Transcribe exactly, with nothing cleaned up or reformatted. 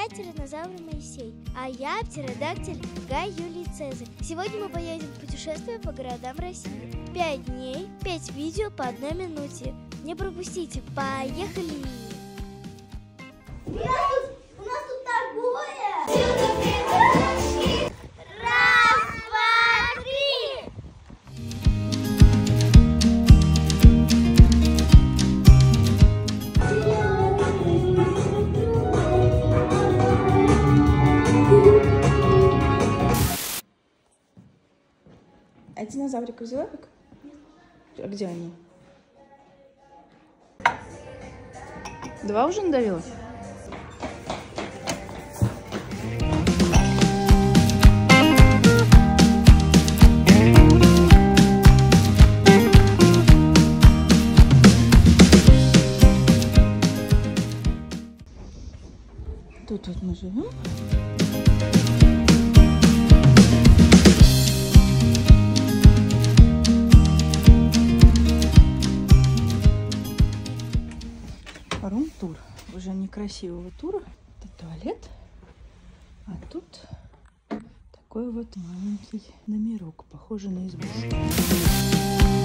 Я тираннозавр Моисей, а я птеродактиль Гай Юлий Цезарь. Сегодня мы поедем в путешествие по городам России. Пять дней, пять видео по одной минуте. Не пропустите, поехали! У нас тут, у нас тут такое! Раз, два, три! А динозаврика взяла как? А где они? Два уже надавила? Тут вот мы живем. Рум-тур. Уже некрасивого тура. Это туалет. А тут такой вот маленький номерок, похожий на избушку.